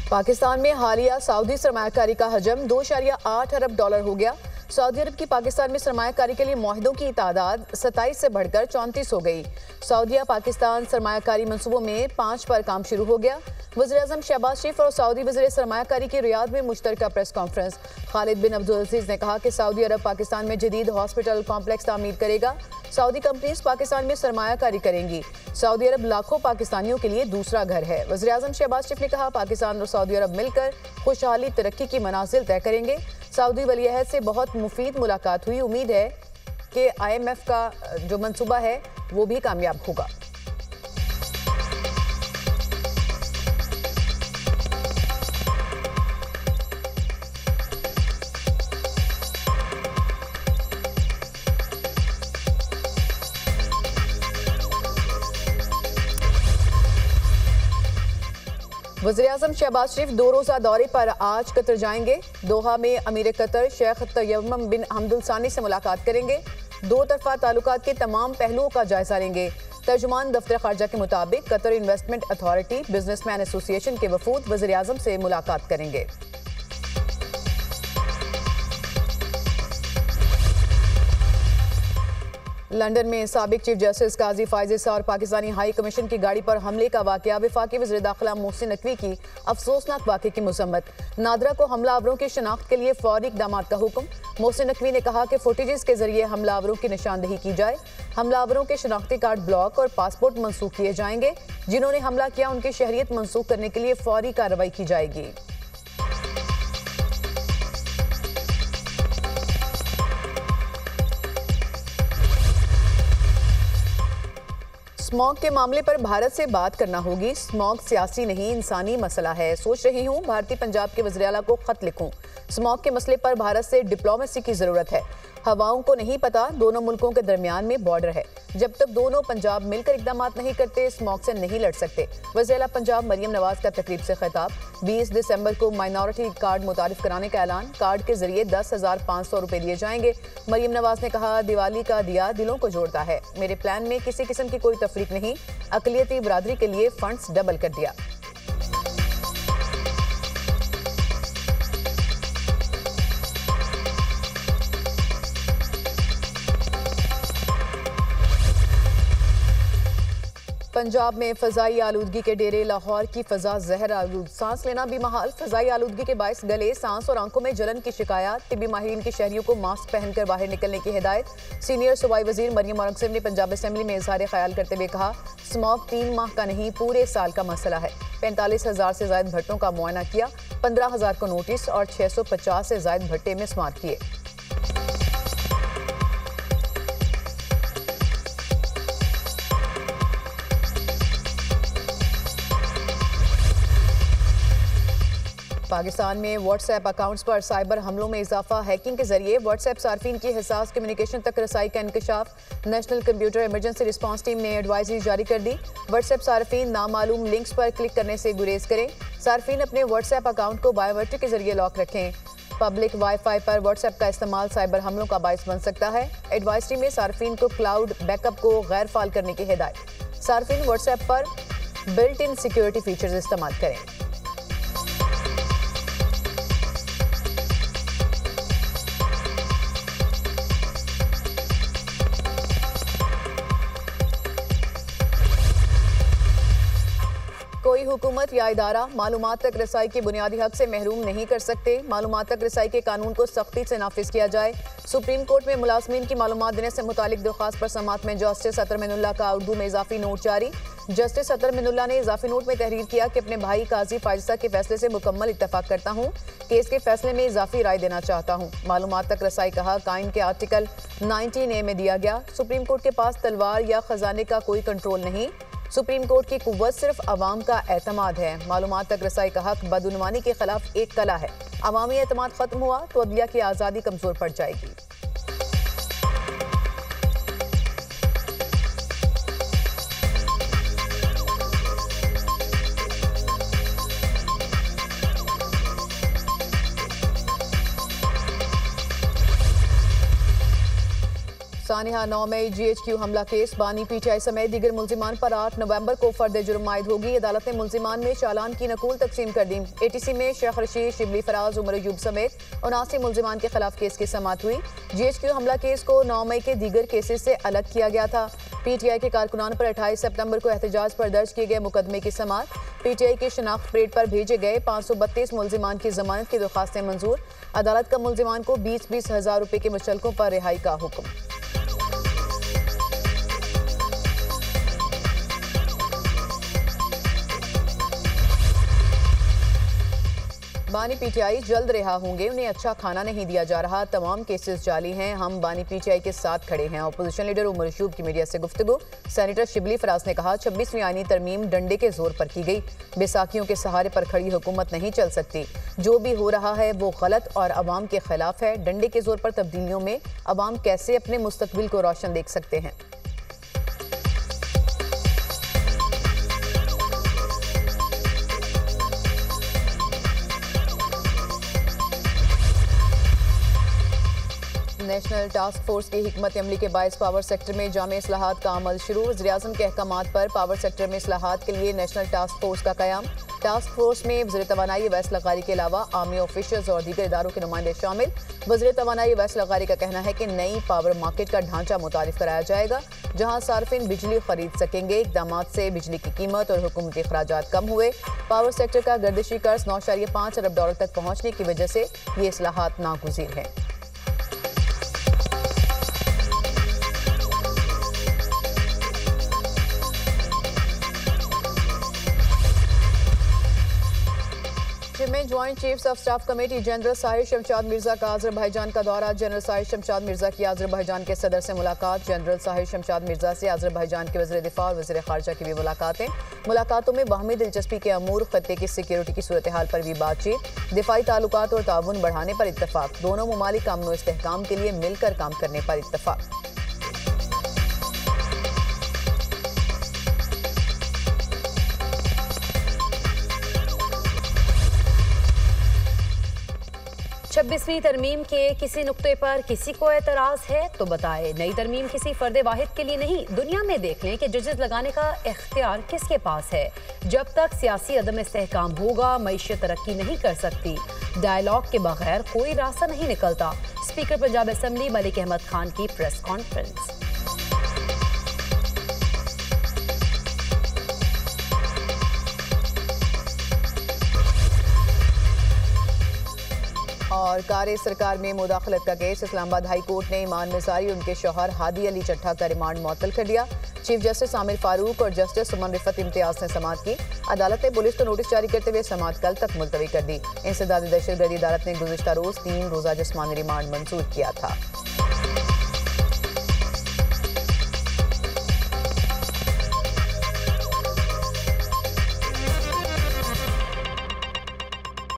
पाकिस्तान में हालिया सऊदी सरमायाकारी का हजम 2.8 अरब डॉलर हो गया। सऊदी अरब की पाकिस्तान में सरमायाकारी के लिए मुआहिदों की तादाद 27 से बढ़कर 34 हो गई। सऊदीया पाकिस्तान सरमायाकारी मंसूबों में 5 पर काम शुरू हो गया। वज़ीर-ए-आज़म शहबाज शरीफ और सऊदी वज़ीर सरमायाकारी की रियाद में मुश्तरका press conference. Khalid bin Abdul Aziz ने कहा कि सऊदी अरब पाकिस्तान में जदीद हॉस्पिटल कॉम्प्लेक्स तामीर करेगा। सऊदी कंपनीज पाकिस्तान में सरमायाकारी करेंगी। सऊदी अरब लाखों पाकिस्तानियों के लिए दूसरा घर है। वज़ीर-ए-आज़म शहबाज शरीफ ने कहा, पाकिस्तान और सऊदी अरब मिलकर खुशहाली तरक्की की मनाजिल तय करेंगे। सऊदी वली-अहद से बहुत मुफीद मुलाकात हुई। उम्मीद है कि IMF का जो मंसूबा है वो भी कामयाब होगा। वज़ीर-ए-आज़म शहबाज शरीफ 2 रोज़ा दौरे पर आज कतर जाएंगे। दोहा में अमीर कतर शेख तयम्मुम बिन हमद सानी से मुलाकात करेंगे। 2 तरफ़ा ताल्लुकात के तमाम पहलुओं का जायजा लेंगे। तर्जुमान दफ्तर खारजा के मुताबिक Qatar investment authority businessman association के वफूद वज़ीर-ए-आज़म से मुलाकात करेंगे। लंदन में साबिक चीफ जस्टिस काजी फायज ईसा और पाकिस्तानी हाई कमीशन की गाड़ी पर हमले का वाकया। वफाकी वज़ीर दाखिला मोहसिन नकवी की अफसोसनाक वाक़े की मज़म्मत। नादरा को हमलावरों की शनाख्त के लिए फौरी इक़दाम का हुक्म। मोहसिन नकवी ने कहा कि फुटेजेस के जरिए हमलावरों की निशानदेही की जाए। हमलावरों के शनाख्ती कार्ड ब्लॉक और पासपोर्ट मनसूख किए जाएंगे। जिन्होंने हमला किया उनकी शहरियत मनसूख करने के लिए फौरी कार्रवाई की जाएगी। स्मॉग के मामले पर भारत से बात करना होगी। स्मॉग सियासी नहीं इंसानी मसला है। सोच रही हूँ भारतीय पंजाब के वज़ीर आला को खत लिखूं। स्मॉग के मसले पर भारत से डिप्लोमेसी की जरूरत है। हवाओं को नहीं पता दोनों मुल्कों के दरमियान में बॉर्डर है। जब तक दोनों पंजाब मिलकर इकदाम नहीं करते स्मॉग से नहीं लड़ सकते। वज़ीर आला पंजाब मरियम नवाज का तकरीब से खिताब। 20 दिसंबर को माइनॉरिटी कार्ड मुतारिफ कराने का ऐलान। कार्ड के जरिए 10,500 रुपए दिए जाएंगे। मरियम नवाज ने कहा, दिवाली का दिया दिलों को जोड़ता है। मेरे प्लान में किसी किस्म की कोई तफरीक नहीं। अकलियती बरादरी के लिए फंड्स डबल कर दिया। पंजाब में फजाई आलूदगी के डेरे। लाहौर की फजा जहर आलूद, सांस लेना भी महाल। फजाई आलूदगी के बायस गले, सांस और आंखों में जलन की शिकायत। तिब्बी माहिरीन की शहरियों को मास्क पहनकर बाहर निकलने की हिदायत। सीनियर सूबाई वजीर मरियम औरंगज़ेब ने पंजाब असेंबली में इजहार ख्याल करते हुए कहा, स्मॉग 3 माह का नहीं पूरे साल का मसला है। 45,000 से ज्यादा भट्टों का मुआयना किया। 15,000 को नोटिस और 650 से ज्यादा भट्टे मिसमार किए। पाकिस्तान में व्हाट्सएप अकाउंट्स पर साइबर हमलों में इजाफा। हैकिंग के जरिए व्हाट्सएप सार्फिन की हिसास कम्युनिकेशन तक रसाई का इंकशाफ। National computer emergency response team ने एडवाइजरी जारी कर दी। व्हाट्सएप सार्फिन नामालूम लिंक्स पर क्लिक करने से गुरेज करें। सार्फिन अपने व्हाट्सएप अकाउंट को बायोमेट्रिक के जरिए लॉक रखें। पब्लिक वाईफाई पर व्हाट्सएप का इस्तेमाल साइबर हमलों का बायस बन सकता है। एडवाइजरी में सार्फिन को क्लाउड बैकअप को गैर फाल करने की हिदायत। सार्फिन व्हाट्सएप पर बिल्ट इन सिक्योरिटी फीचर्स इस्तेमाल करें। कोई हुकूमत या इदारा मालूमात तक रसाई के बुनियादी हक से महरूम नहीं कर सकते। मालूमात तक रसाई के कानून को सख्ती से नाफिज किया जाए। सुप्रीम कोर्ट में मुलाजमीन की मालूमात देने से मुतालिक दरख्वास्त पर समात में जस्टिस अतर मिनुल्लाह का उर्दू में इजाफी नोट जारी। जस्टिस अतर मिनुल्लाह ने इजाफी नोट में तहरीर किया कि अपने भाई काजी फायज़ा के फैसले से मुकम्मल इत्तफाक करता हूँ। केस के फैसले में इजाफी राय देना चाहता हूँ। मालूमात तक रसाई का हक आइन के आर्टिकल 19A में दिया गया। सुप्रीम कोर्ट के पास तलवार या खजाने का कोई कंट्रोल नहीं। सुप्रीम कोर्ट की कुव्वत सिर्फ अवाम का एतमाद है। मालूमात तक रसाई का हक बदउनवानी के खिलाफ एक कला है। अवामी एतमाद खत्म हुआ तो अदलिया की आज़ादी कमजोर पड़ जाएगी। सानिहा 9 मई GHQ हमला केस। बानी PTI समेत दीगर मुल्जिमान पर 8 नवंबर को फर्द जुर्म आयद होगी। अदालत ने मुल्जिमान में चालान की नकूल तकसीम कर दी। ATC में शेख रशीद, शिबली फराज, उमर अयूब समेत 79 मुल्जिमान के खिलाफ केस की समाअत हुई। GHQ हमला केस को 9 मई के दीगर केसेस से अलग किया गया था। PTI के कारकुनान पर 28 सितंबर को एहतजाज पर दर्ज किए गए मुकदमे की समाअत। PTI के शनाख्त परेड पर भेजे गए 532 मुल्जिमान की जमानत की दरख्वास्तें मंजूर। अदालत का मुल्जिमान को 20-20 हज़ार रुपए के मुचलकों पर रिहाई का हुक्म। बानी PTI जल्द रिहा होंगे, उन्हें अच्छा खाना नहीं दिया जा रहा, तमाम केसेस जाली हैं, हम बानी PTI के साथ खड़े हैं। अपोजिशन लीडर उमर अयूब की मीडिया से गुफ्तगू। सेनेटर शिबली फराज ने कहा 26वीं आईनी तरमीम डंडे के जोर पर की गई, बैसाखियों के सहारे पर खड़ी हुकूमत नहीं चल सकती। जो भी हो रहा है वो गलत और अवाम के खिलाफ है। डंडे के जोर पर तब्दीलियों में अवाम कैसे अपने मुस्तकबिल को रोशन देख सकते हैं। नेशनल टास्क फोर्स की हिकमत अमली के बायस पावर सेक्टर में जामे इस्लाहात का अमल शुरू। वज़ीर-ए-आज़म के अहकामात पर पावर सेक्टर में इस्लाहात के लिए नेशनल टास्क फोर्स का क़याम। टास्क फोर्स में वज़ीर तवानाई अवैस लगारी के अलावा आर्मी ऑफिसर्स और दीगर इदारों के नुमाइंदे शामिल। वज़ीर तवानाई अवैस लगारी का कहना है कि नई पावर मार्केट का ढांचा मुतारिफ कराया जाएगा, जहां सार्फिन बिजली खरीद सकेंगे। इक़दाम से बिजली की कीमत और हुकूमती अखराजात कम हुए। पावर सेक्टर का गर्दिशी कर्ज 9.5 अरब डॉलर तक पहुँचने की वजह से ये इस्लाहात नागुज़ीर हैं। में joint chiefs of staff committee general Sahir Shamshad Mirza का अज़रबैजान का दौरा। जनरल साहिर शमशाद मिर्जा की अज़रबैजान के सदर से मुलाकात। जनरल साहिर शमशाद मिर्जा से अज़रबैजान के वज़ीर दिफा और वज़ीर ख़ारजा की भी मुलाकातें। मुलाकातों में बाहमी दिलचस्पी के अमूर, खत्ते की सिक्योरिटी की सूरत हाल पर भी बातचीत। दिफाई ताल्लुकात और ताउन बढ़ाने पर इत्तफाक। दोनों ममालिक अमन व इस्तेहकाम के लिए मिलकर काम करने पर इत्तफाक। छब्बीसवीं तरमीम के किसी नुक्ते पर किसी को एतराज़ है तो बताए। नई तरमीम किसी फर्द वाहिद के लिए नहीं, दुनिया में देख लें कि जजेस लगाने का इख्तियार किसके पास है। जब तक सियासी अदम इस्तेहकाम होगा, मईशत तरक्की नहीं कर सकती। डायलॉग के बगैर कोई रास्ता नहीं निकलता। स्पीकर पंजाब असम्बली मलिक अहमद खान की प्रेस कॉन्फ्रेंस। और कार सरकार में मुदाखलत का केस। इस्लामाबाद हाई कोर्ट ने ईमान निसारी उनके शौहर हादी अली चट्ठा का रिमांड मुअत्तल कर दिया। चीफ जस्टिस आमिर फारूक और जस्टिस सुमन रिफत इम्तियाज ने समाअत की। अदालत ने पुलिस को नोटिस जारी करते हुए समाअत कल तक मुलतवी कर दी। इंसदादी दहशतगर्दी अदालत ने गुज़िश्ता रोज 3 रोज़ा जिस्मानी रिमांड मंजूर किया था।